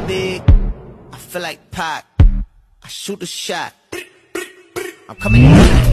big, I feel like Pac. I shoot a shot. I'm coming in.